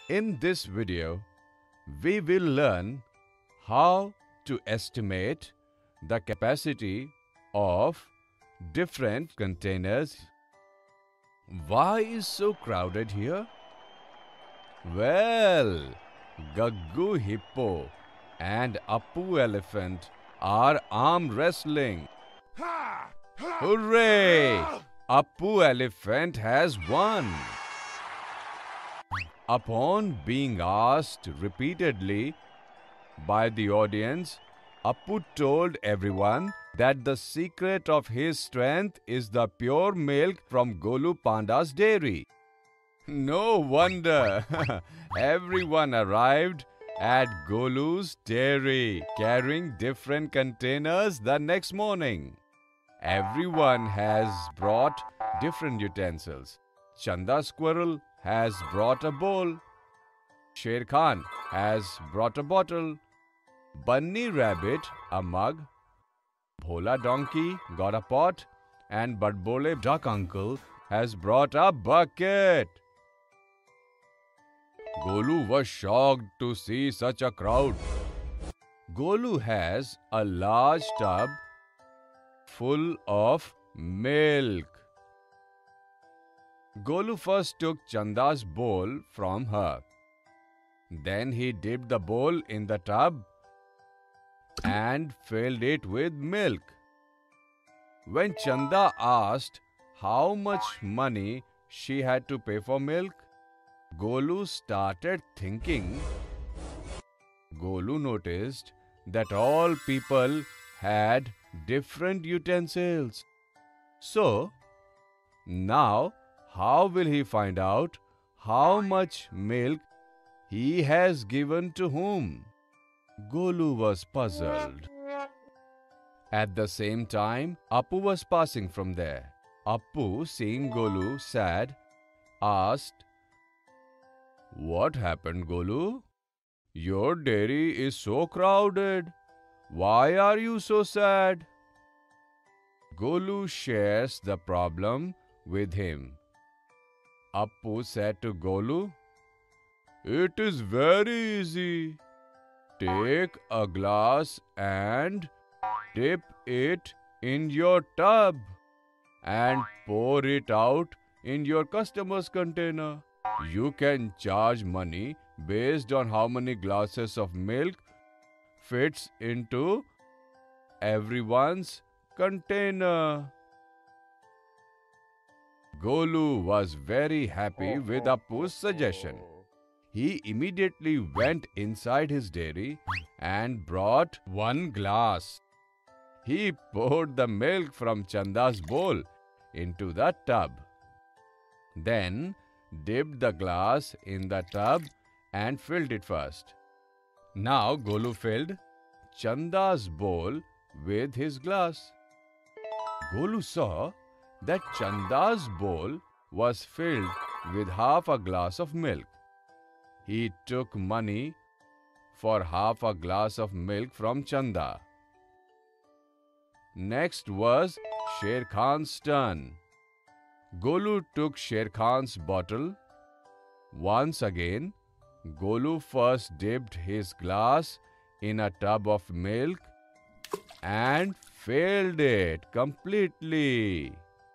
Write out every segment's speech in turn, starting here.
In this video, we will learn how to estimate the capacity of different containers. Why is so crowded here? Well, Gaggu Hippo and Appu Elephant are arm wrestling. Hooray! Appu Elephant has won. Upon being asked repeatedly by the audience, Appu told everyone that the secret of his strength is the pure milk from Golu Panda's dairy. No wonder everyone arrived at Golu's dairy carrying different containers the next morning. Everyone has brought different utensils. Chanda Squirrel has brought a bowl. Sher Khan has brought a bottle. Bunny Rabbit a mug. Bhola Donkey got a pot. And Badbole Duck Uncle has brought a bucket. Golu was shocked to see such a crowd. Golu has a large tub full of milk. Golu first took Chanda's bowl from her. Then he dipped the bowl in the tub and filled it with milk. When Chanda asked how much money she had to pay for milk, Golu started thinking. Golu noticed that all people had different utensils. So, now how will he find out how much milk he has given to whom? Golu was puzzled. At the same time, Appu was passing from there. Appu, seeing Golu sad, asked, "What happened, Golu? Your dairy is so crowded. Why are you so sad?" Golu shares the problem with him. Appu said to Golu, "It is very easy. Take a glass and dip it in your tub and pour it out in your customer's container. You can charge money based on how many glasses of milk fits into everyone's container." Golu was very happy with Appu's suggestion. He immediately went inside his dairy and brought one glass. He poured the milk from Chanda's bowl into the tub. Then dipped the glass in the tub and filled it first. Now Golu filled Chanda's bowl with his glass. Golu saw that Chanda's bowl was filled with half a glass of milk. He took money for half a glass of milk from Chanda. Next was Sher Khan's turn. Golu took Sher Khan's bottle. Once again, Golu first dipped his glass in a tub of milk and filled it completely.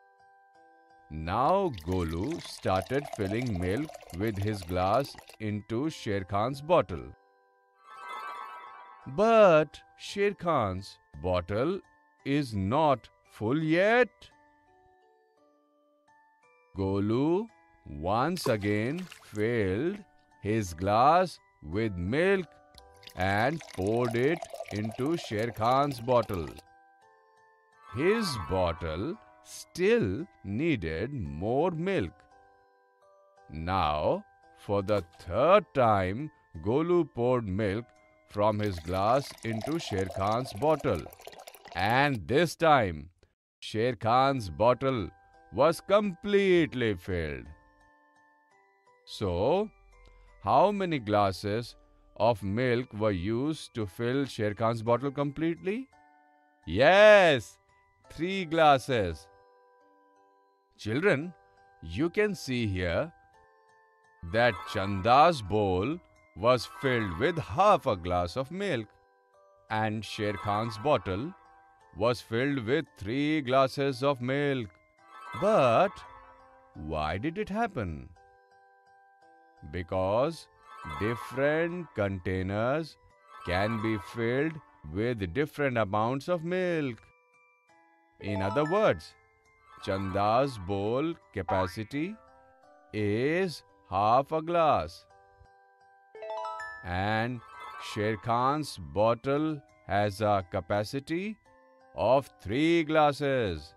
Now Golu started filling milk with his glass into Sher Khan's bottle. But Sher Khan's bottle is not full yet. Golu once again filled his glass with milk and poured it into Sher Khan's bottle. His bottle still needed more milk. Now, for the third time, Golu poured milk from his glass into Sher Khan's bottle. And this time, Sher Khan's bottle was completely filled. So, how many glasses of milk were used to fill Sher Khan's bottle completely? Yes, 3 glasses. Children, you can see here that Chanda's bowl was filled with half a glass of milk and Sher Khan's bottle was filled with 3 glasses of milk. But why did it happen? Because different containers can be filled with different amounts of milk. In other words, Chanda's bowl capacity is half a glass and Sher Khan's bottle has a capacity of 3 glasses.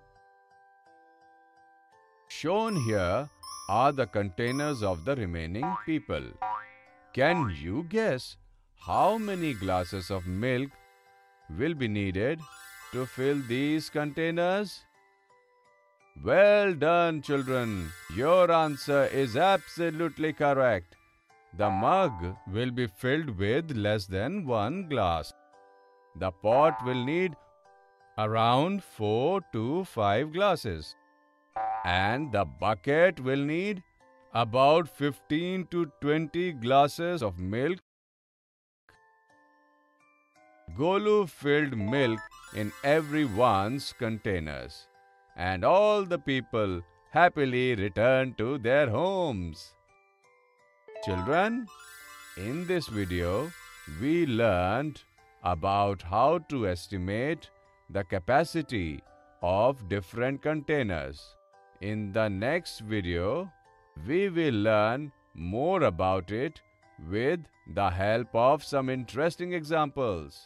Shown here are the containers of the remaining people. Can you guess how many glasses of milk will be needed to fill these containers? Well done, children. Your answer is absolutely correct. The mug will be filled with less than 1 glass. The pot will need around 4 to 5 glasses. And the bucket will need about 15 to 20 glasses of milk. Golu filled milk in everyone's containers, and all the people happily returned to their homes. Children, in this video, we learned about how to estimate the capacity of different containers. In the next video, we will learn more about it with the help of some interesting examples.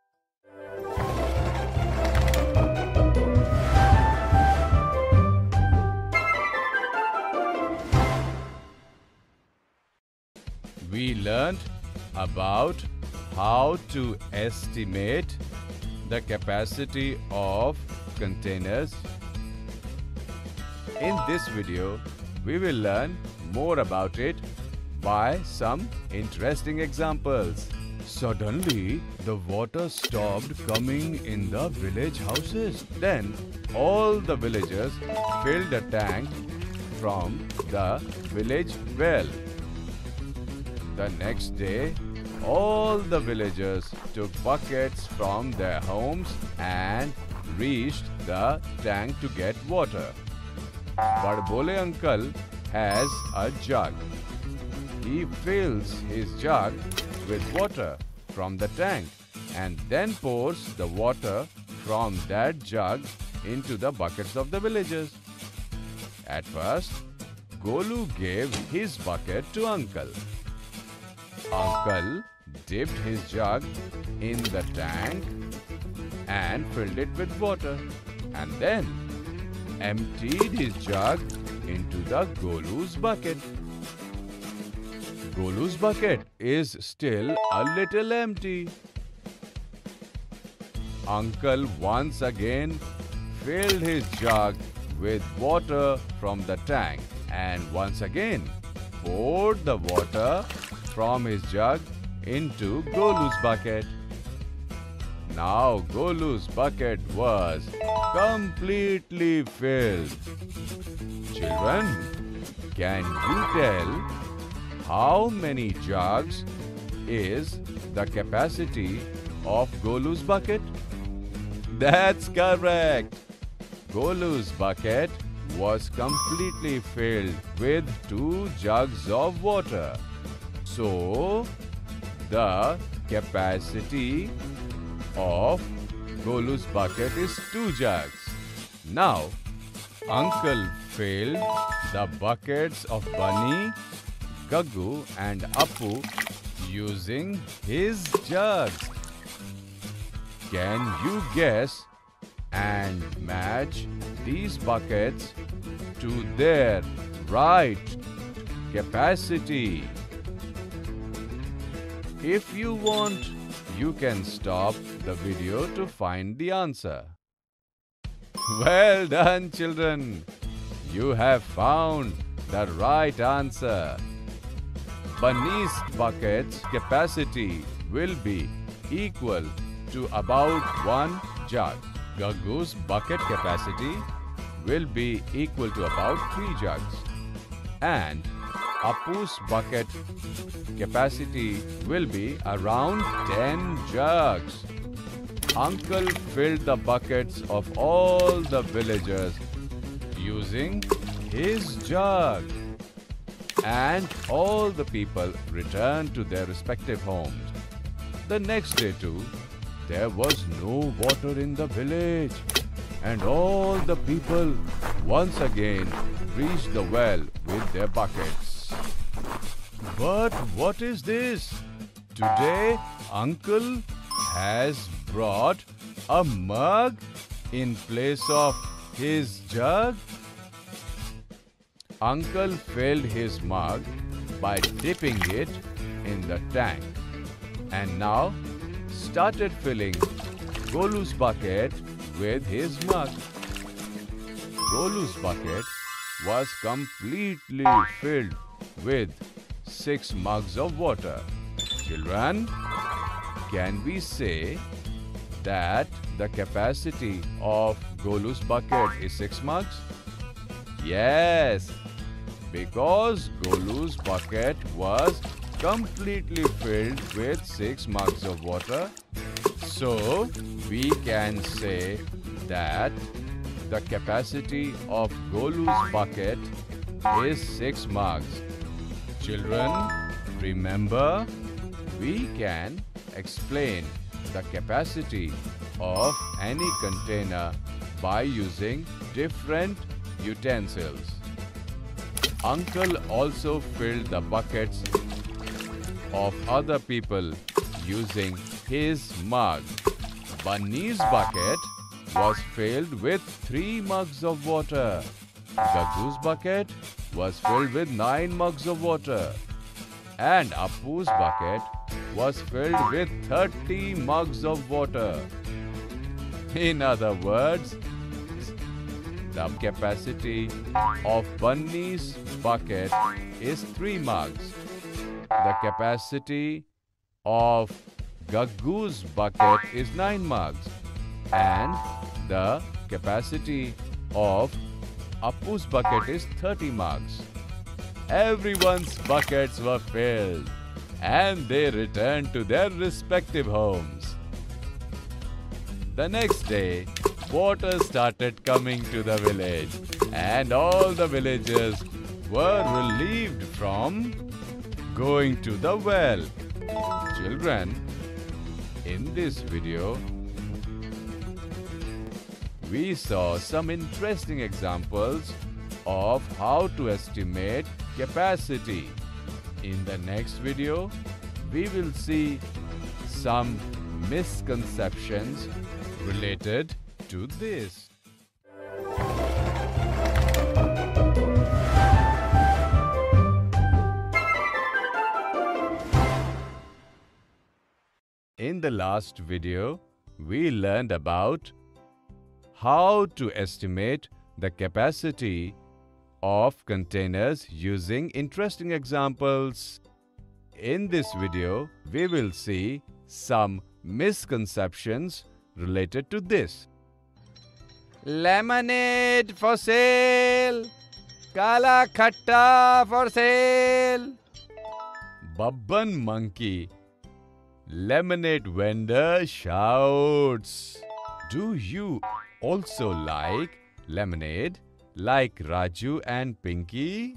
We learned about how to estimate the capacity of containers. In this video, we will learn more about it by some interesting examples. Suddenly, the water stopped coming in the village houses. Then, all the villagers filled a tank from the village well. The next day, all the villagers took buckets from their homes and reached the tank to get water. Badbole uncle has a jug. He fills his jug with water from the tank and then pours the water from that jug into the buckets of the villagers. At first, Golu gave his bucket to uncle. Uncle dipped his jug in the tank and filled it with water and then emptied his jug into the Golu's bucket. Golu's bucket is still a little empty. Uncle once again filled his jug with water from the tank and once again poured the water from his jug into Golu's bucket. Now Golu's bucket was completely filled. Children, can you tell how many jugs is the capacity of Golu's bucket? That's correct. Golu's bucket was completely filled with 2 jugs of water. So, the capacity of Golu's bucket is 2 jugs. Now, Uncle filled the buckets of Bunny, Gaggu and Appu using his jugs. Can you guess and match these buckets to their right capacity? If you want, you can stop the video to find the answer. Well done, children. You have found the right answer. Bunny's bucket's capacity will be equal to about 1 jug. Gaggu's bucket capacity will be equal to about 3 jugs. And Appu's bucket capacity will be around 10 jugs. Uncle filled the buckets of all the villagers using his jug. And all the people returned to their respective homes. The next day too, there was no water in the village, and all the people once again reached the well with their buckets. But what is this? Today, Uncle has brought a mug in place of his jug. Uncle filled his mug by dipping it in the tank and now started filling Golu's bucket with his mug. Golu's bucket was completely filled with 6 mugs of water. Children, can we say that the capacity of Golu's bucket is 6 mugs? Yes, because Golu's bucket was completely filled with 6 mugs of water. So, we can say that the capacity of Golu's bucket is 6 mugs. Children, remember, we can explain the capacity of any container by using different utensils. Uncle also filled the buckets of other people using his mug. Bunny's bucket was filled with 3 mugs of water. Gaggu's bucket was filled with 9 mugs of water. And Appu's bucket was filled with 30 mugs of water. In other words, the capacity of Bunny's bucket is 3 mugs. The capacity of Gaggu's bucket is 9 mugs. And the capacity of Appu's bucket is 30 mugs. Everyone's buckets were filled and they returned to their respective homes. The next day, water started coming to the village and all the villagers were relieved from going to the well. Children, in this video, we saw some interesting examples of how to estimate capacity. In the next video, we will see some misconceptions related to this. In the last video, we learned about how to estimate the capacity of containers using interesting examples. In this video, we will see some misconceptions related to this. Lemonade for sale! Kala khatta for sale! Babban monkey, lemonade vendor shouts. Do you also like lemonade like Raju and Pinky?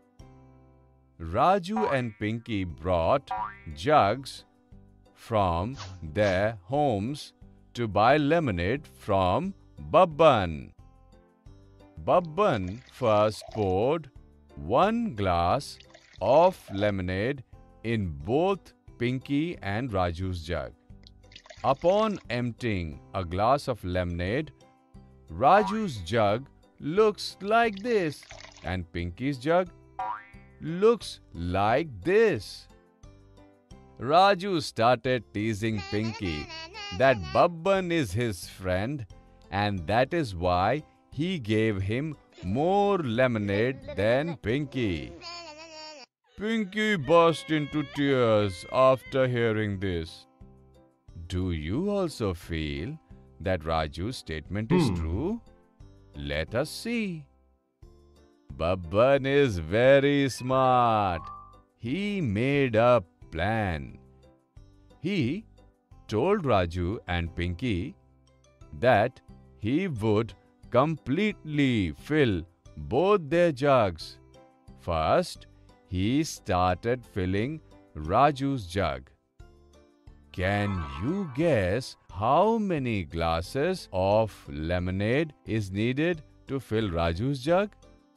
Raju and Pinky brought jugs from their homes to buy lemonade from Babban. Babban first poured 1 glass of lemonade in both Pinky and Raju's jug. Upon emptying a glass of lemonade, Raju's jug looks like this and Pinky's jug looks like this. Raju started teasing Pinky that Babban is his friend and that is why he gave him more lemonade than Pinky. Pinky burst into tears after hearing this. Do you also feel that Raju's statement is true? Let us see. Babban is very smart. He made a plan. He told Raju and Pinky that he would completely fill both their jugs. First, he started filling Raju's jug. Can you guess how many glasses of lemonade is needed to fill Raju's jug?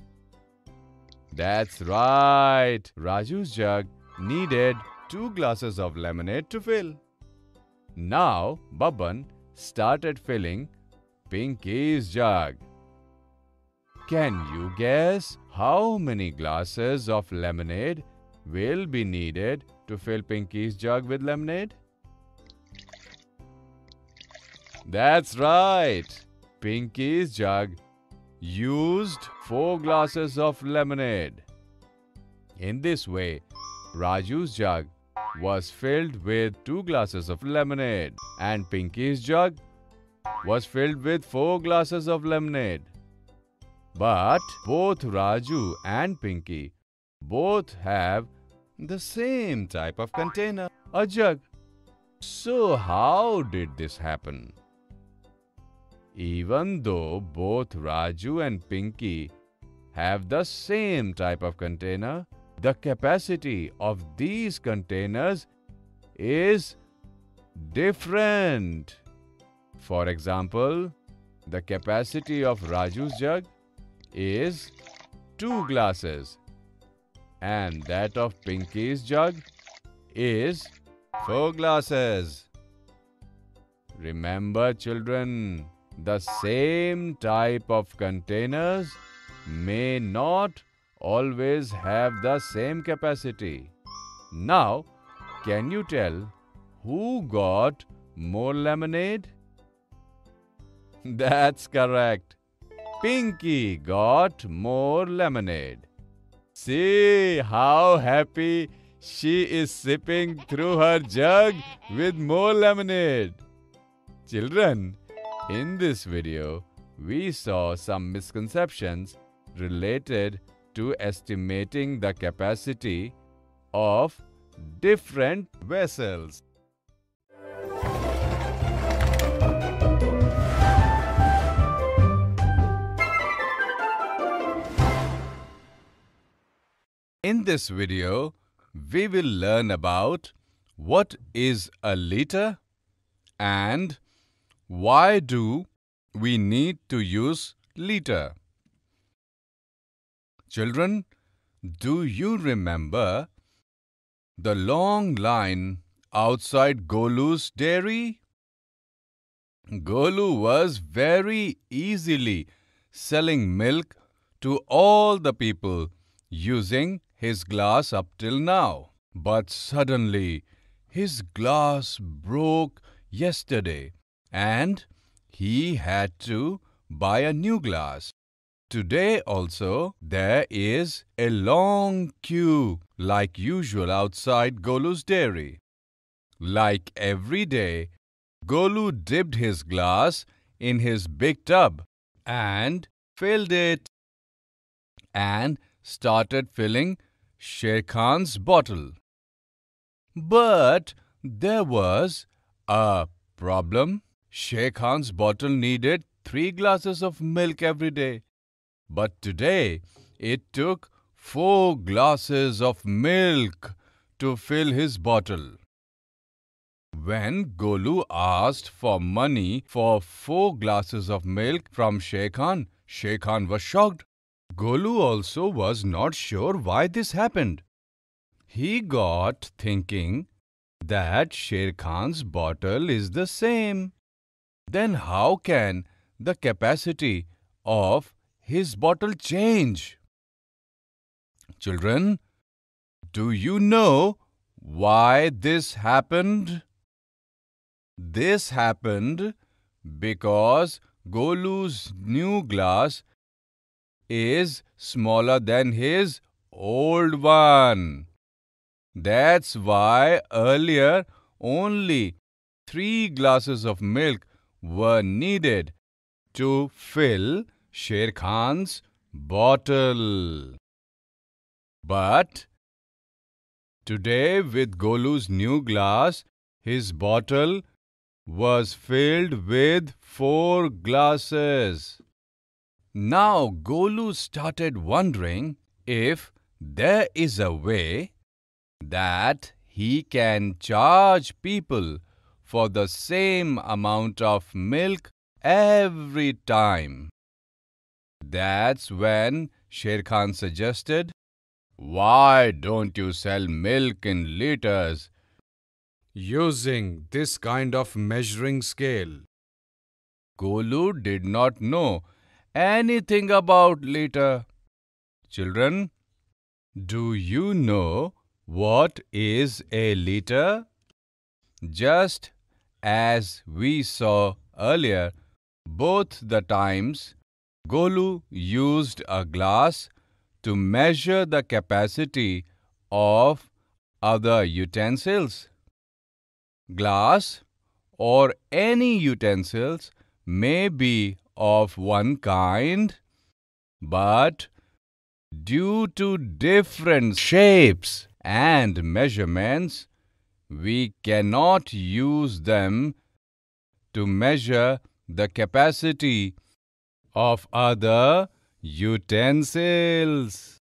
That's right. Raju's jug needed 2 glasses of lemonade to fill. Now, Babban started filling Pinky's jug. Can you guess how many glasses of lemonade will be needed to fill Pinky's jug with lemonade? That's right. Pinky's jug used 4 glasses of lemonade. In this way, Raju's jug was filled with 2 glasses of lemonade and Pinky's jug was filled with 4 glasses of lemonade. But both Raju and Pinky both have the same type of container, a jug. So how did this happen? Even though both Raju and Pinky have the same type of container, the capacity of these containers is different. For example, the capacity of Raju's jug is 2 glasses and that of Pinky's jug is 4 glasses. Remember, children, the same type of containers may not always have the same capacity. Now, can you tell who got more lemonade? That's correct. Pinky got more lemonade. See how happy she is sipping through her jug with more lemonade. Children, in this video, we saw some misconceptions related to estimating the capacity of different vessels. In this video, we will learn about what is a liter and why do we need to use liter. Children, do you remember the long line outside Golu's dairy? Golu was very easily selling milk to all the people using his glass up till now. But suddenly, his glass broke yesterday and he had to buy a new glass. Today also, there is a long queue like usual outside Golu's dairy. Like every day, Golu dipped his glass in his big tub and filled it and started filling Sher Khan's bottle. But there was a problem. Sher Khan's bottle needed 3 glasses of milk every day. But today, it took 4 glasses of milk to fill his bottle. When Golu asked for money for 4 glasses of milk from Sher Khan was shocked. Golu also was not sure why this happened. He got thinking that Sher Khan's bottle is the same. Then how can the capacity of his bottle change? Children, do you know why this happened? This happened because Golu's new glass is smaller than his old one. That's why earlier only 3 glasses of milk were needed to fill Sher Khan's bottle. But today, with Golu's new glass, his bottle was filled with 4 glasses. Now Golu started wondering if there is a way that he can charge people for the same amount of milk every time. That's when Sher Khan suggested, "Why don't you sell milk in liters using this kind of measuring scale?" Golu did not know anything about liter. Children, do you know what is a liter? Just as we saw earlier, both the times Golu used a glass to measure the capacity of other utensils. Glass or any utensils may be of one kind, but due to different shapes and measurements, we cannot use them to measure the capacity of other utensils.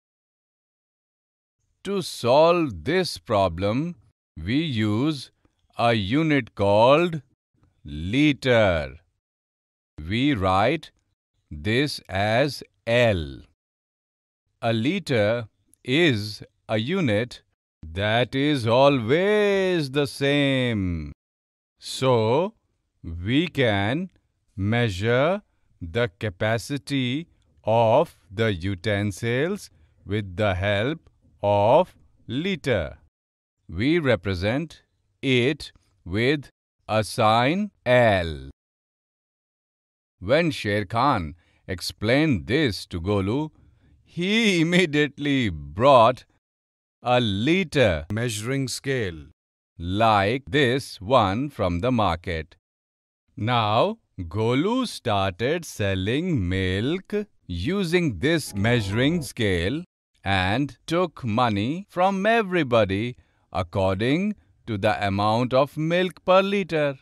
To solve this problem, we use a unit called liter. We write this as L. A liter is a unit that is always the same. So, we can measure the capacity of the utensils with the help of liter. We represent it with a sign L. When Sher Khan explained this to Golu, he immediately brought a liter measuring scale like this one from the market. Now, Golu started selling milk using this measuring scale and took money from everybody according to the amount of milk per liter.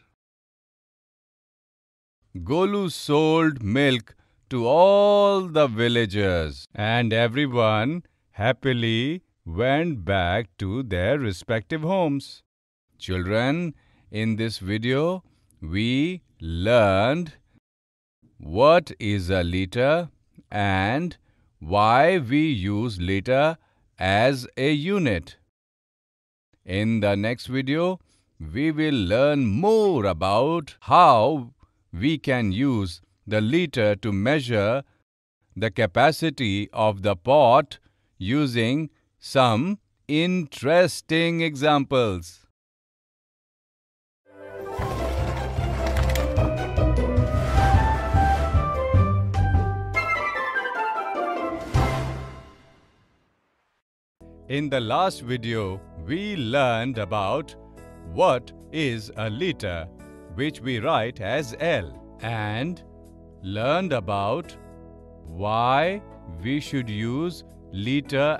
Golu sold milk to all the villagers, and everyone happily went back to their respective homes. Children, in this video, we learned what is a liter and why we use liter as a unit. In the next video, we will learn more about how we can use the liter to measure the capacity of the pot using some interesting examples. In the last video, we learned about what is a liter, which we write as L, and learned about why we should use liter.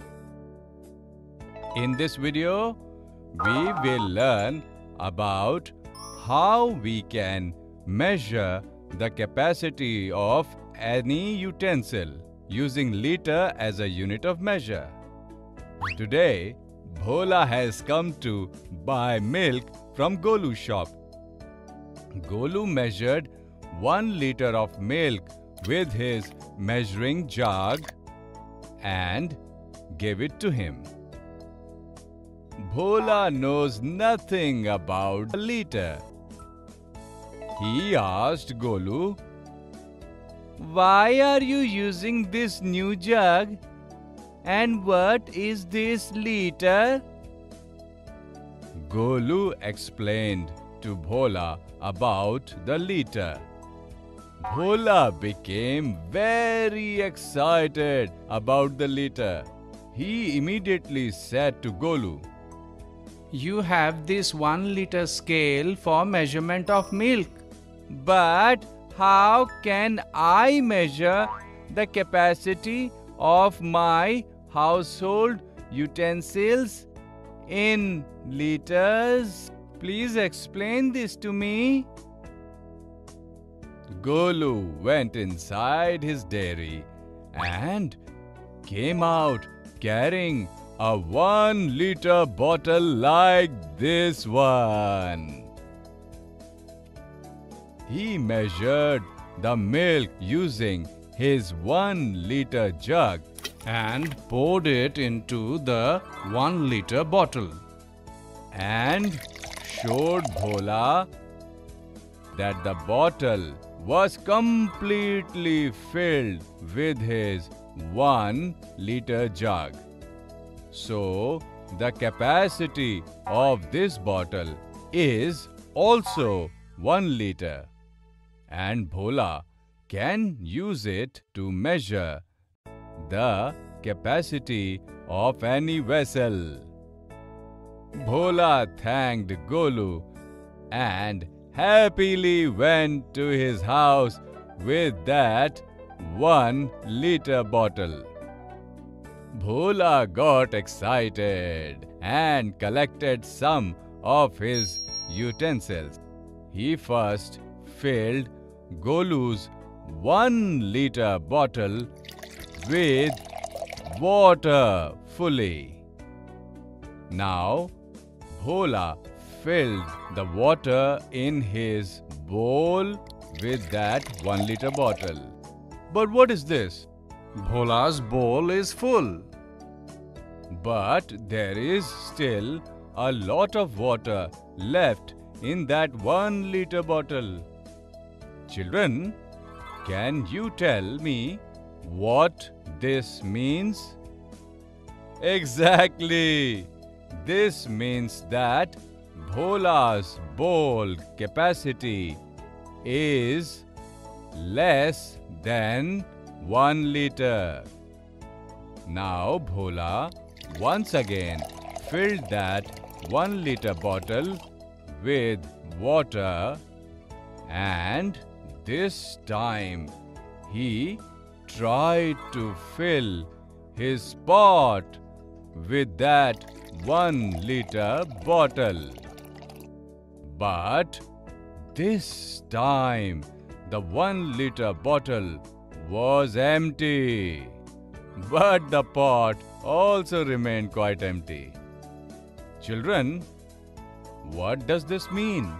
In this video, we will learn about how we can measure the capacity of any utensil using liter as a unit of measure. Today, Bhola has come to buy milk from Golu's shop. Golu measured 1 liter of milk with his measuring jug and gave it to him. Bhola knows nothing about a liter. He asked Golu, "Why are you using this new jug? And what is this liter?" Golu explained to Bhola about the liter. Bhola became very excited about the liter. He immediately said to Golu, "You have this 1 liter scale for measurement of milk. But how can I measure the capacity of my household utensils in liters? Please explain this to me. Golu went inside his dairy and came out carrying a 1-liter bottle like this one. He measured the milk using his 1-liter jug and poured it into the 1-liter bottle. And showed Bhola that the bottle was completely filled with his 1-liter jug. So, the capacity of this bottle is also 1 liter, and Bhola can use it to measure the capacity of any vessel. Bhola thanked Golu and happily went to his house with that 1-liter bottle. Bhola got excited and collected some of his utensils. He first filled Golu's 1-liter bottle with water fully. Now, Bhola filled the water in his bowl with that 1-liter bottle. But what is this? Bhola's bowl is full. But there is still a lot of water left in that 1-liter bottle. Children, can you tell me what this means? Exactly! This means that Bhola's bowl capacity is less than 1 liter. Now Bhola once again filled that 1-liter bottle with water, and this time he tried to fill his pot with that 1-liter bottle. But this time the 1-liter bottle was empty. But the pot also remained quite empty. Children, what does this mean?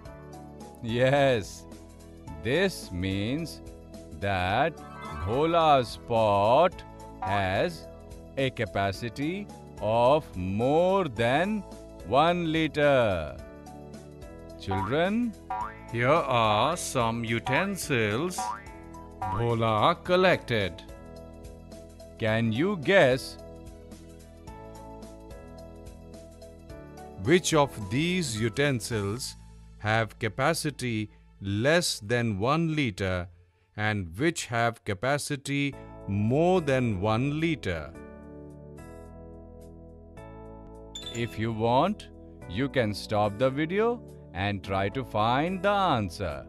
Yes, this means that Bhola's pot has a capacity of more than 1 liter. Children, Here are some utensils Bhola collected. can you guess Which of these utensils have capacity less than 1 liter and which have capacity more than 1 liter? If you want, you can stop the video and try to find the answer.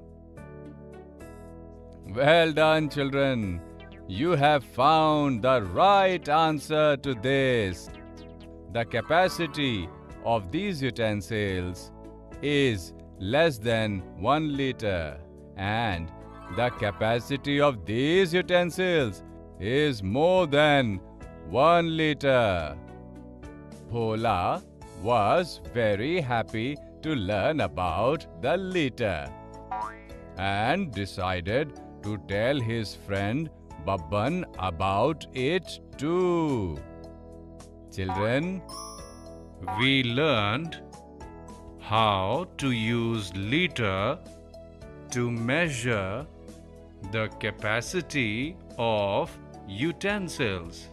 Well done, children. You have found the right answer to this. The capacity of these utensils is less than 1 liter, and the capacity of these utensils is more than 1 liter. Bhola was very happy to learn about the liter and decided to tell his friend Babban about it too. Children, We learned how to use liter to measure the capacity of utensils.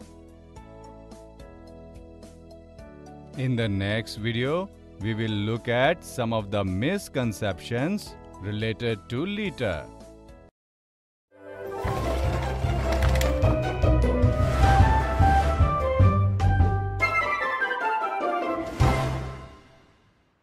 in the next video, we will look at some of the misconceptions related to liter.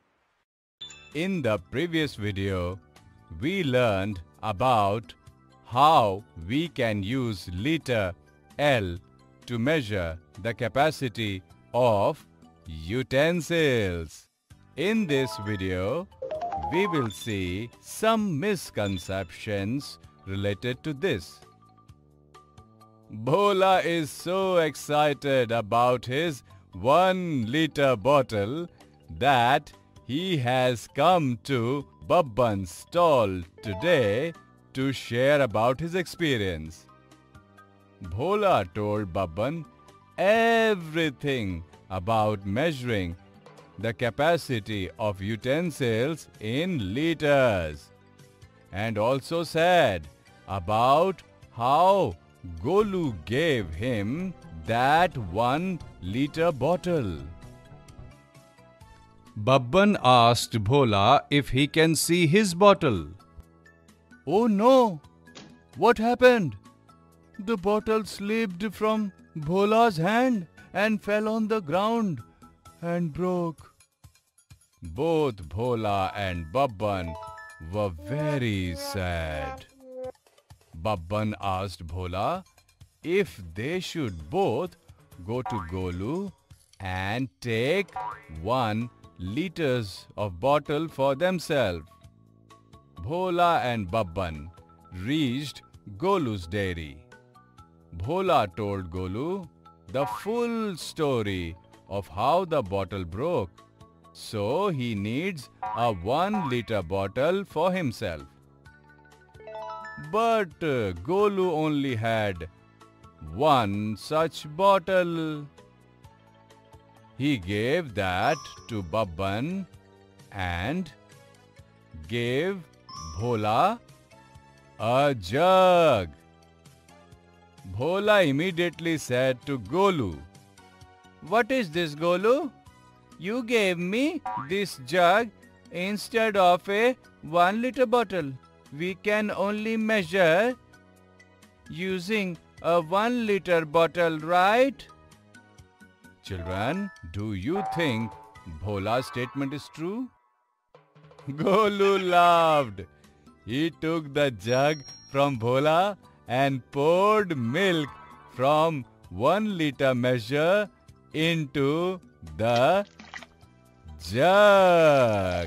In the previous video, we learned about how we can use liter L to measure the capacity of utensils. In this video, we will see some misconceptions related to this. Bhola is so excited about his 1-liter bottle that he has come to Babban's stall today to share about his experience. Bhola told Babban everything about measuring the capacity of utensils in liters, and also said about how Golu gave him that 1-liter bottle. Babban asked Bhola if he can see his bottle. Oh no! What happened? The bottle slipped from Bhola's hand and fell on the ground and broke. Both Bhola and Babban were very sad. Babban asked Bhola if they should both go to Golu and take 1 liter of bottle for themselves. Bhola and Babban reached Golu's dairy. Bhola told Golu the full story of how the bottle broke, so he needs a 1-liter bottle for himself. But Golu only had 1 such bottle. He gave that to Babban and gave Bhola a jug. Bhola immediately said to Golu, "What is this, Golu? You gave me this jug instead of a 1-liter bottle. We can only measure using a 1-liter bottle, right?" Children, do you think Bhola's statement is true? Golu laughed. He took the jug from Bhola and poured milk from 1-liter measure into the jug.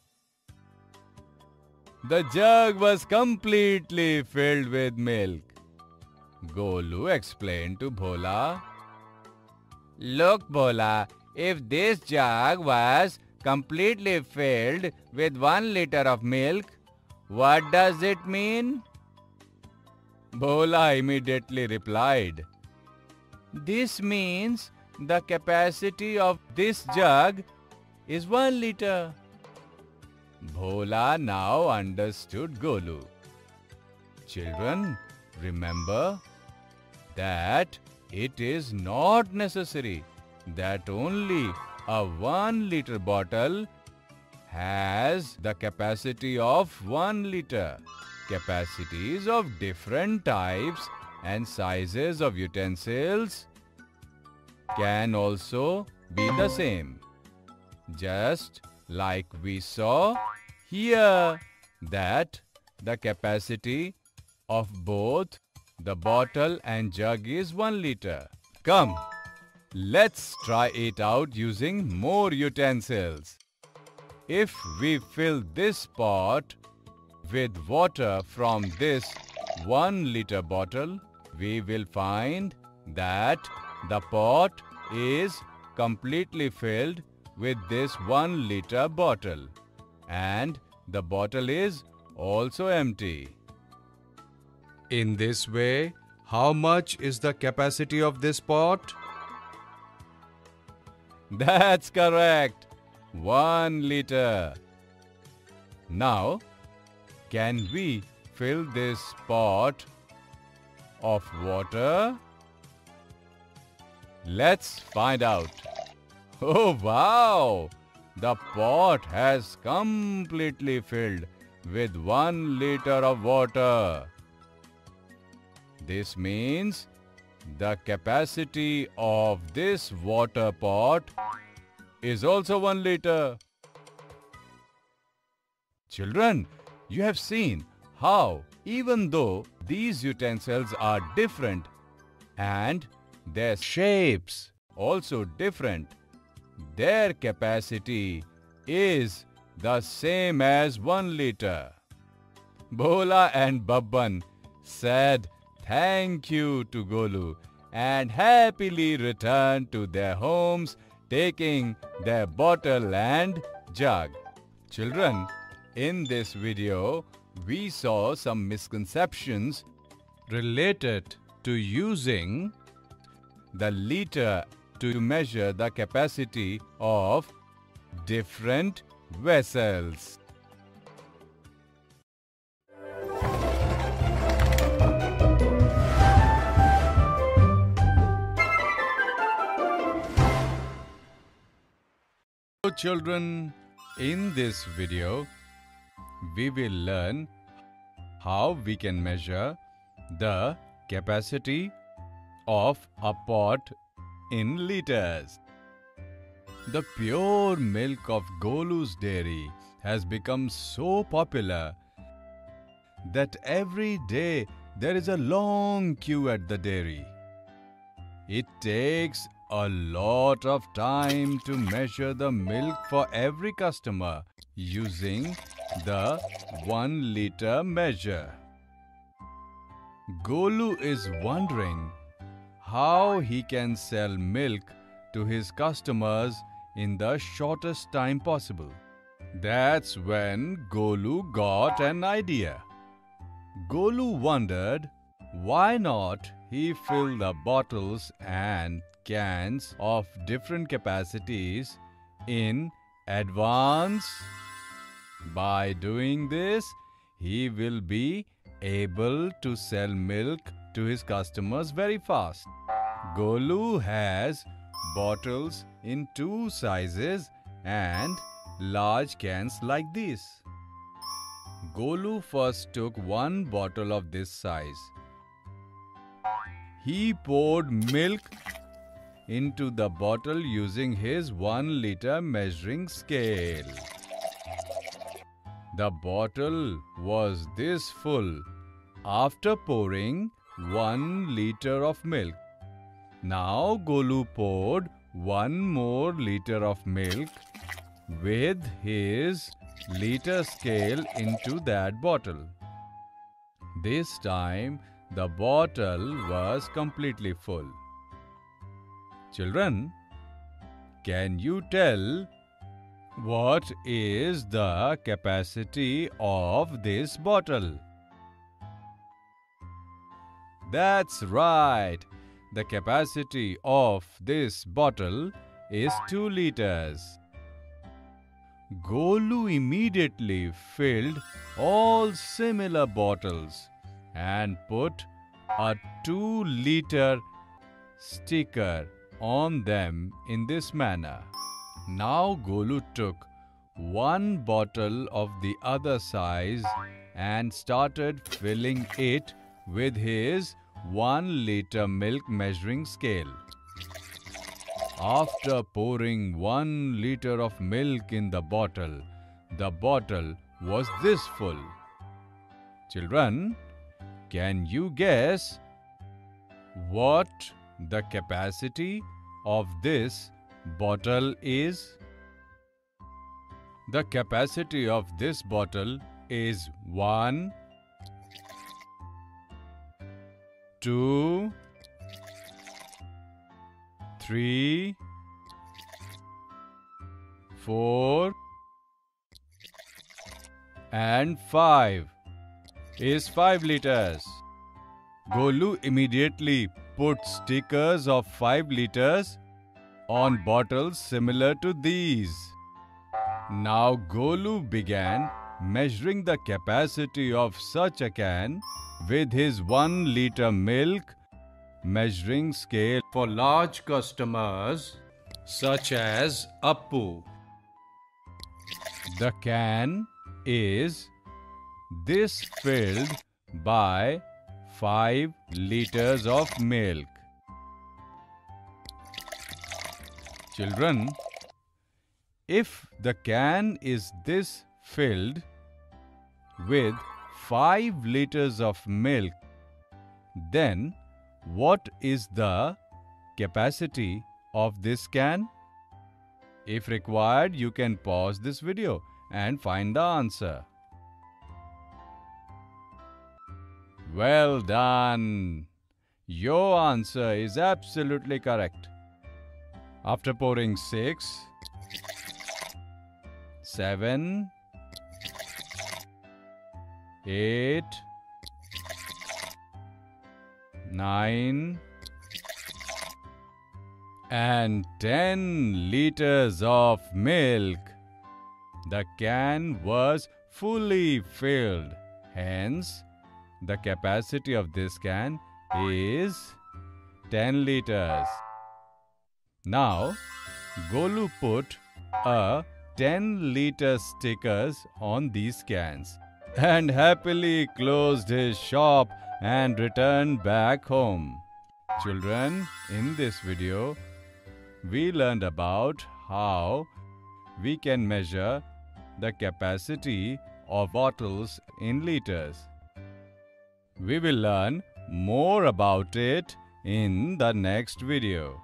The jug was completely filled with milk. Golu explained to Bhola, "Look, Bhola, if this jug was completely filled with 1 liter of milk, what does it mean?" Bhola immediately replied, "This means the capacity of this jug is 1 liter. Bhola now understood Golu. Children, remember that it is not necessary that only a 1-liter bottle has the capacity of 1 liter. Capacities of different types and sizes of utensils can also be the same. Just like we saw here that the capacity of both the bottle and jug is 1 liter. Come, let's try it out using more utensils. If we fill this pot with water from this 1-liter bottle, we will find that the pot is completely filled with this 1-liter bottle and the bottle is also empty. In this way, how much is the capacity of this pot? That's correct. 1 liter. Now, can we fill this pot of water? Let's find out. Oh wow! The pot has completely filled with 1 liter of water. This means the capacity of this water pot is also 1 liter. Children, you have seen how, even though these utensils are different and their shapes also different, their capacity is the same as 1 liter. Bhola and Babban said thank you to Golu and happily returned to their homes, taking their bottle and jug. Children, in this video, we saw some misconceptions related to using the liter to measure the capacity of different vessels. So children, in this video, we will learn how we can measure the capacity of a pot in liters. The pure milk of Golu's dairy has become so popular that every day there is a long queue at the dairy. It takes a lot of time to measure the milk for every customer using the 1 liter measure. Golu is wondering how he can sell milk to his customers in the shortest time possible. That's when Golu got an idea. Golu wondered why not he fill the bottles and cans of different capacities in advance. By doing this, he will be able to sell milk to his customers very fast. Golu has bottles in 2 sizes and large cans like this. Golu first took 1 bottle of this size. He poured milk into the bottle using his 1 liter measuring scale. The bottle was this full after pouring 1 liter of milk. Now Golu poured 1 more liter of milk with his liter scale into that bottle. This time the bottle was completely full. Children, can you tell what is the capacity of this bottle? That's right. The capacity of this bottle is 2 liters. Golu immediately filled all similar bottles and put a 2 liter sticker on them in this manner. Now Golu took 1 bottle of the other size and started filling it with his 1 liter milk measuring scale. After pouring 1 liter of milk in the bottle was this full. Children, can you guess what the capacity of this bottle is? The capacity of this bottle is 1, 2, 3, 4, and 5 is 5 liters. Golu immediately put stickers of 5 liters on bottles similar to these. Now Golu began measuring the capacity of such a can with his 1 liter milk measuring scale for large customers such as Appu. The can is this filled by 5 liters of milk. Children, if the can is this filled with 5 liters of milk, then what is the capacity of this can? If required, you can pause this video and find the answer. Well done! Your answer is absolutely correct. After pouring 6, 7, 8, 9, and 10 liters of milk, the can was fully filled. Hence, the capacity of this can is 10 liters. Now, Golu put a 10-liter stickers on these cans and happily closed his shop and returned back home. Children, in this video, we learned about how we can measure the capacity of bottles in liters. We will learn more about it in the next video.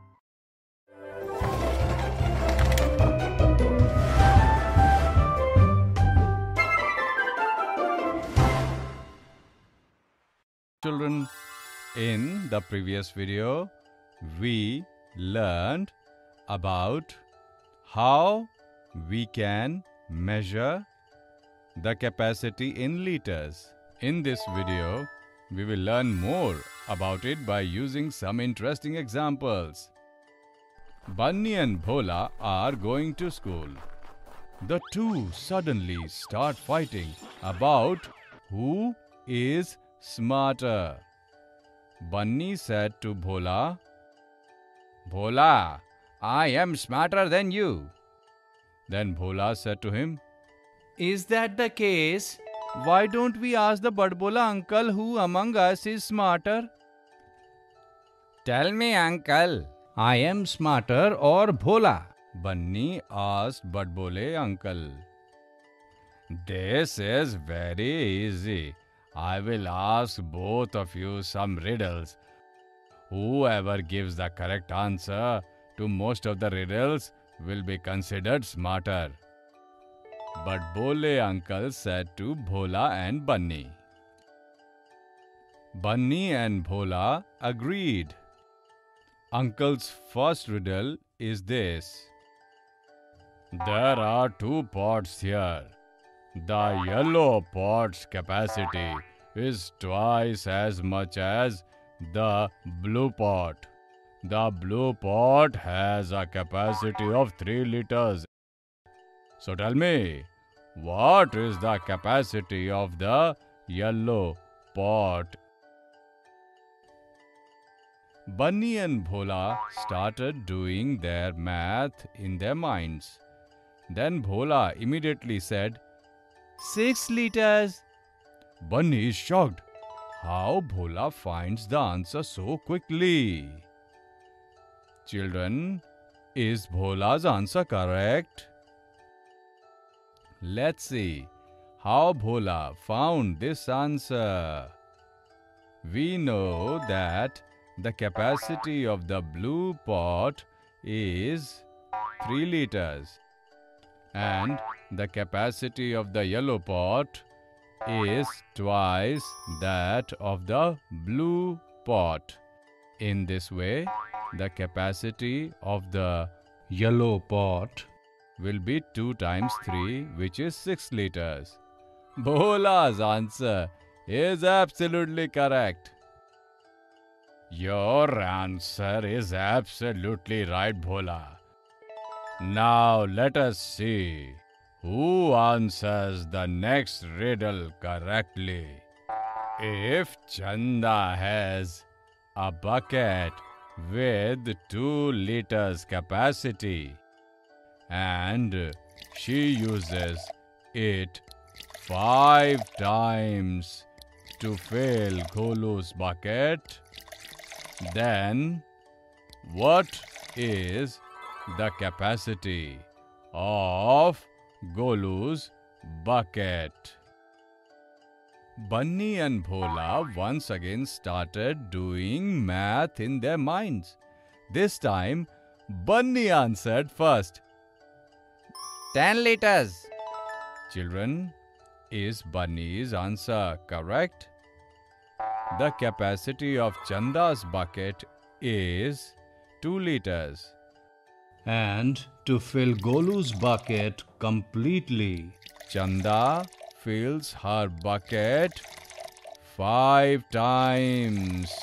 Children, in the previous video, we learned about how we can measure the capacity in liters. In this video, we will learn more about it by using some interesting examples. Bunny and Bhola are going to school. The two suddenly start fighting about who is smarter. Bunny said to Bhola, "Bhola, I am smarter than you." Then Bhola said to him, "Is that the case? Why don't we ask the Badbola uncle who among us is smarter?" "Tell me, uncle, I am smarter or Bhola?" Bunny asked Badbole uncle. "This is very easy. I will ask both of you some riddles. Whoever gives the correct answer to most of the riddles will be considered smarter." But Bole uncle said to Bhola and Bunny. Bunny and Bhola agreed. Uncle's first riddle is this. There are two pots here. The yellow pot's capacity is twice as much as the blue pot. The blue pot has a capacity of 3 liters. So tell me, what is the capacity of the yellow pot? Bunny and Bhola started doing their math in their minds. Then Bhola immediately said, 6 liters. Bunny is shocked. How Bhola finds the answer so quickly? Children, is Bhola's answer correct? Let's see how Bhola found this answer. We know that the capacity of the blue pot is 3 liters and the capacity of the yellow pot is twice that of the blue pot. In this way, the capacity of the yellow pot will be 2 times 3, which is 6 liters. Bhola's answer is absolutely correct. Your answer is absolutely right, Bhola. Now let us see who answers the next riddle correctly. If Chanda has a bucket with 2 liters capacity and she uses it 5 times to fill Golu's bucket, then what is the capacity of Golu's bucket? Bunny and Bhola once again started doing math in their minds. This time, Bunny answered first. 10 liters. Children, is Bunny's answer correct? The capacity of Chanda's bucket is 2 liters. And to fill Golu's bucket completely, Chanda fills her bucket 5 times.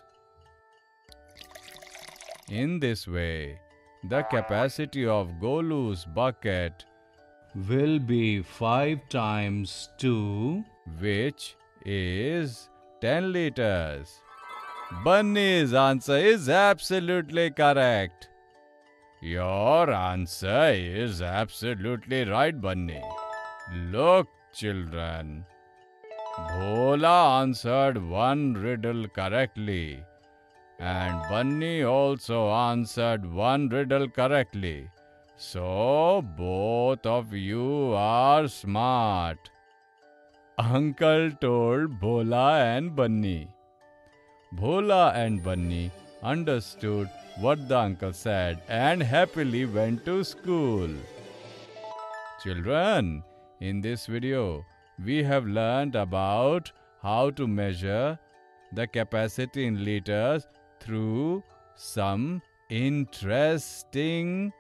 In this way, the capacity of Golu's bucket, will be 5 times 2, which is 10 liters. Bunny's answer is absolutely correct. Your answer is absolutely right, Bunny. Look, children. Bhola answered one riddle correctly, and Bunny also answered one riddle correctly. So, both of you are smart. Uncle told Bhola and Bunny. Bhola and Bunny understood what the uncle said and happily went to school. Children, in this video, we have learned about how to measure the capacity in liters through some interesting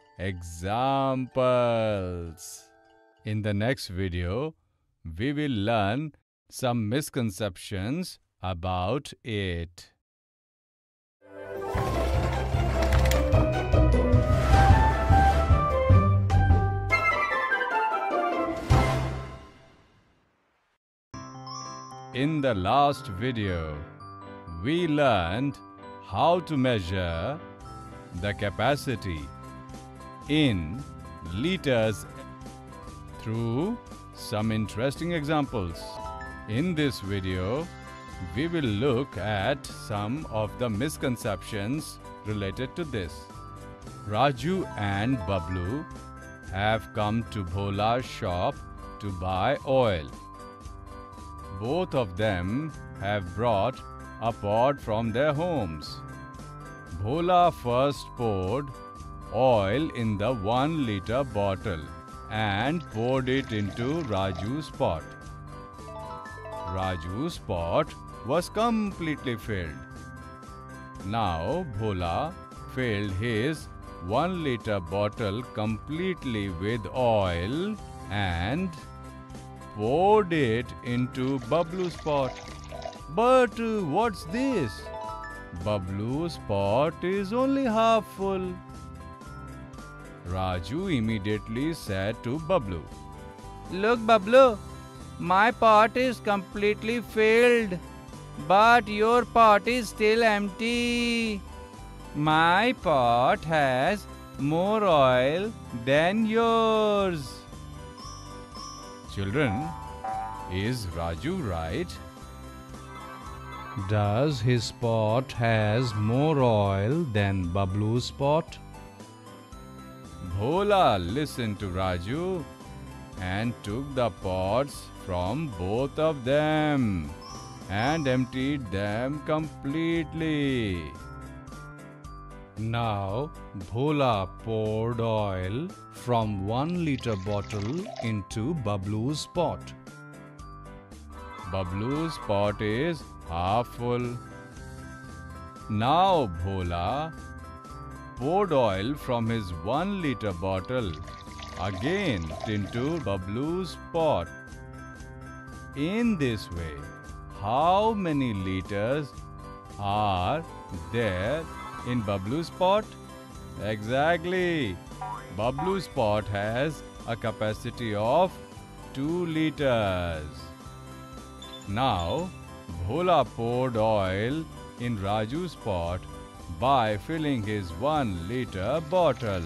examples. In the next video, we will learn some misconceptions about it. In the last video, we learned how to measure the capacity in liters through some interesting examples. In this video, we will look at some of the misconceptions related to this. Raju and Bablu have come to Bhola's shop to buy oil. Both of them have brought a pot from their homes. Bhola first poured oil in the 1 liter bottle and poured it into Raju's pot. Raju's pot was completely filled. Now Bhola filled his 1 liter bottle completely with oil and poured it into Bablu's pot. But what's this? Bablu's pot is only half full. Raju immediately said to Bablu, Look, Bablu, my pot is completely filled, but your pot is still empty. My pot has more oil than yours. Children, is Raju right? does his pot has more oil than Bablu's pot? Bhola listened to Raju and took the pots from both of them and emptied them completely. Now Bhola poured oil from 1 liter bottle into Bablu's pot. Bablu's pot is half full. Now Bhola poured oil from his 1 liter bottle again into Bablu's pot. In this way, how many liters are there in Bablu's pot? Exactly. Bablu's pot has a capacity of 2 liters. Now, Bhola poured oil in Raju's pot by filling his 1 liter bottle.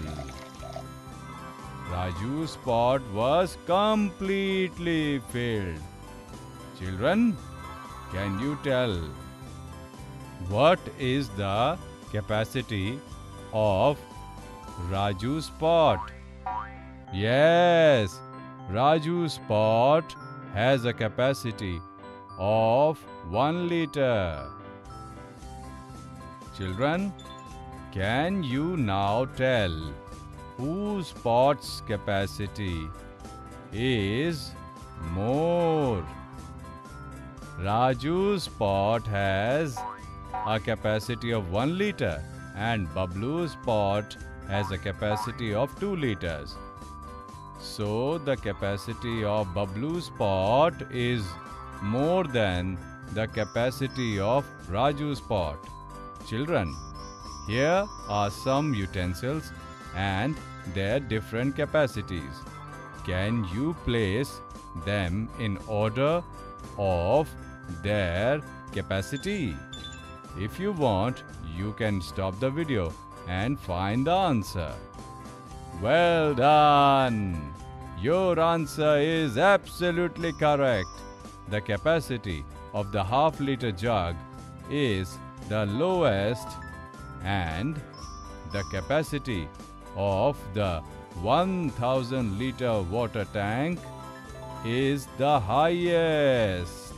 Raju's pot was completely filled. Children, can you tell what is the capacity of Raju's pot? Yes, Raju's pot has a capacity of 1 liter. Children, can you now tell whose pot's capacity is more? Raju's pot has a capacity of 1 liter and Bablu's pot has a capacity of 2 liters. So the capacity of Bablu's pot is more than the capacity of Raju's pot. Children, here are some utensils and their different capacities. Can you place them in order of their capacity? If you want, you can stop the video and find the answer. Well done! Your answer is absolutely correct. The capacity of the half-liter jug is the lowest and the capacity of the 1000-liter water tank is the highest.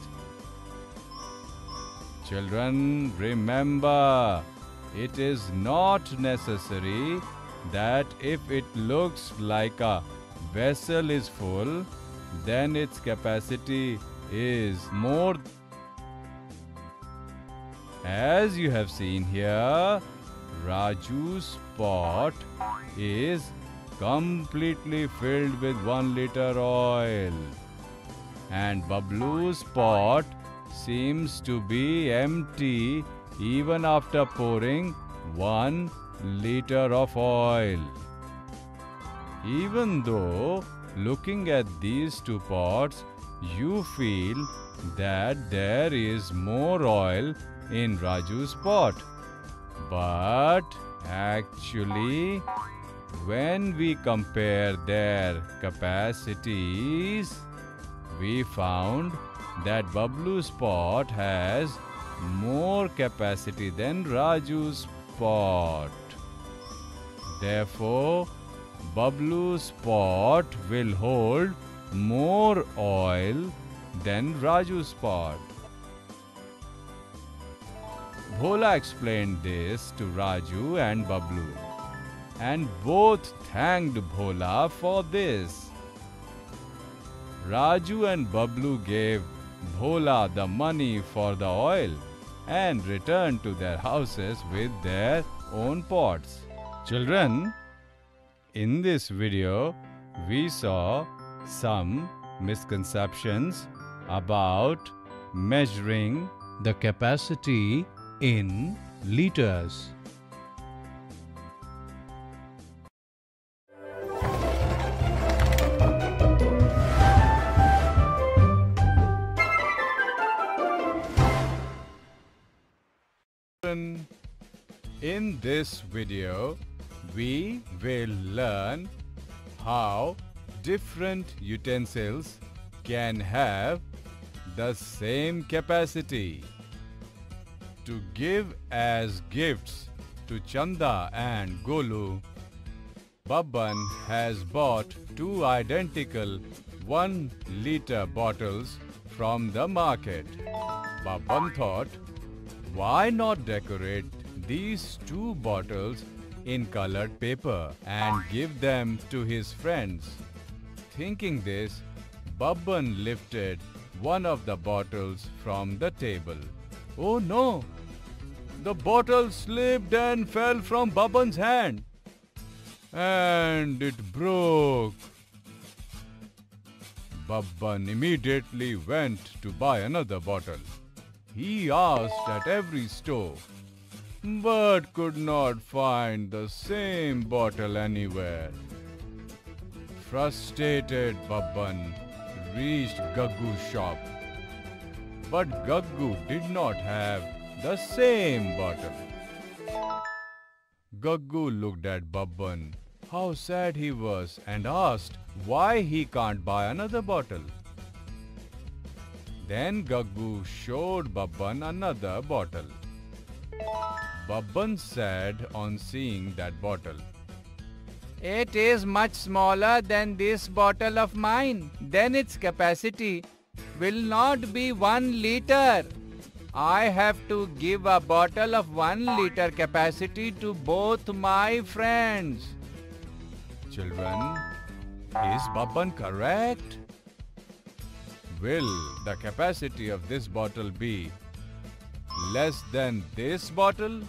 Children, remember, it is not necessary that if it looks like a vessel is full, then its capacity is more. As you have seen here, Raju's pot is completely filled with 1 liter oil and Bablu's pot seems to be empty even after pouring 1 liter of oil. Even though looking at these two pots, you feel that there is more oil in Raju's pot. But actually, when we compare their capacities, we found that Bablu's pot has more capacity than Raju's pot. Therefore, Bablu's pot will hold more oil than Raju's pot. Bhola explained this to Raju and Bablu, and both thanked Bhola for this. Raju and Bablu gave Bhola the money for the oil and returned to their houses with their own pots. Children, in this video, we saw some misconceptions about measuring the capacity in liters. In this video, we will learn how different utensils can have the same capacity. To give as gifts to Chanda and Golu, Babban has bought 2 identical 1 liter bottles from the market. Babban thought, why not decorate these 2 bottles in colored paper and give them to his friends? Thinking this, Babban lifted one of the bottles from the table. Oh no! The bottle slipped and fell from Babban's hand. And it broke. Babban immediately went to buy another bottle. He asked at every store, but could not find the same bottle anywhere. Frustrated, Babban reached Gaggu's shop. But Gaggu did not have the same bottle. Gaggu looked at Babban, how sad he was, and asked why he can't buy another bottle. Then Gaggu showed Babban another bottle. Babban said on seeing that bottle, It is much smaller than this bottle of mine. Then its capacity will not be 1 liter. I have to give a bottle of 1 liter capacity to both my friends. Children, is Babban correct? Will the capacity of this bottle be less than this bottle?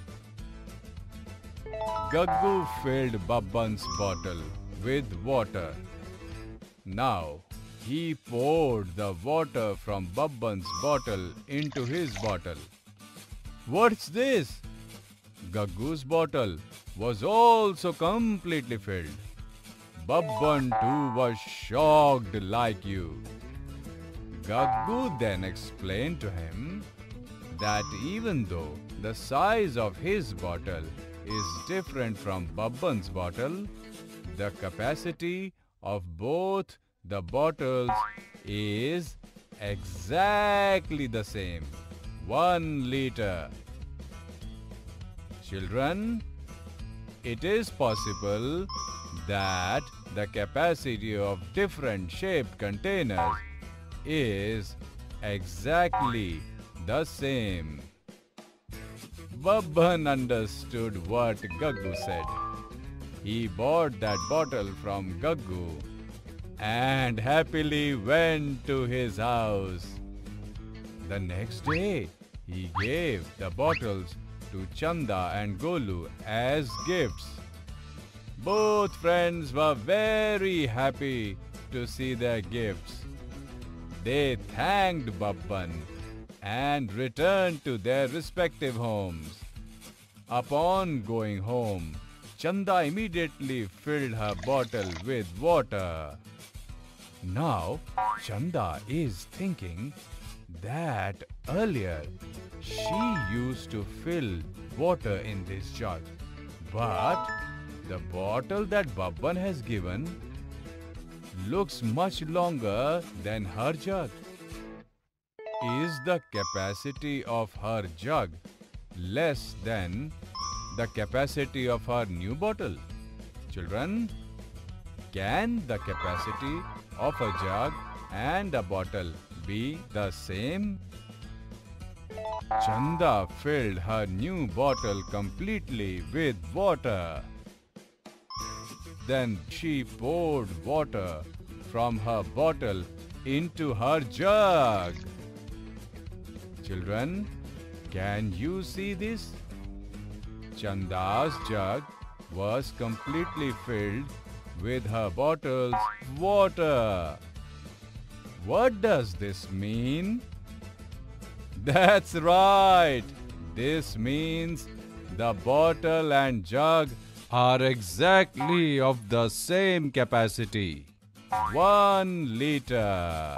Gaggu filled Babban's bottle with water. Now he poured the water from Babban's bottle into his bottle. What's this? Gaggu's bottle was also completely filled. Babban too was shocked like you. Gaggu then explained to him that even though the size of his bottle is different from Babban's bottle, the capacity of both the bottles is exactly the same, 1 liter. Children, it is possible that the capacity of different shaped containers is exactly the same. Babban understood what Gaggu said. He bought that bottle from Gaggu and happily went to his house. The next day, he gave the bottles to Chanda and Golu as gifts. Both friends were very happy to see their gifts. They thanked Babban and returned to their respective homes. Upon going home, Chanda immediately filled her bottle with water. Now, Chanda is thinking that earlier she used to fill water in this jug, but the bottle that Babban has given looks much longer than her jug. Is the capacity of her jug less than the capacity of her new bottle? Children, can the capacity of a jug and a bottle be the same? Chanda filled her new bottle completely with water. Then she poured water from her bottle into her jug. Children, can you see this? Chanda's jug was completely filled with her bottle's water. What does this mean? That's right. This means the bottle and jug are exactly of the same capacity, 1 liter.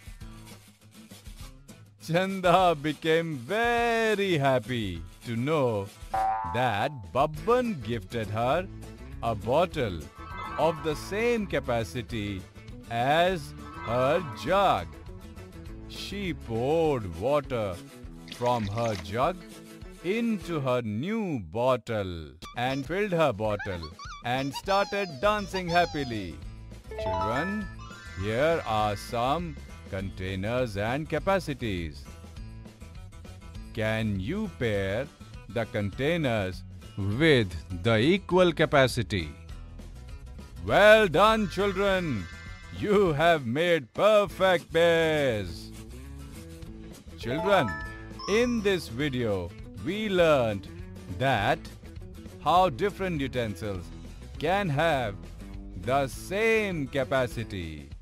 Chanda became very happy to know that Babban gifted her a bottle of the same capacity as her jug. She poured water from her jug into her new bottle and filled her bottle and started dancing happily. Children, here are some containers and capacities. Can you pair the containers with the equal capacity? Well done, children. You have made perfect pairs. Children, in this video, we learned that how different utensils can have the same capacity.